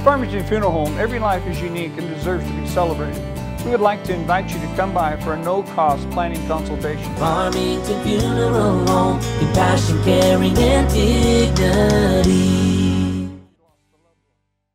Farmington Funeral Home, every life is unique and deserves to be celebrated. We would like to invite you to come by for a no-cost planning consultation. Farmington Funeral Home, compassion, caring, and dignity.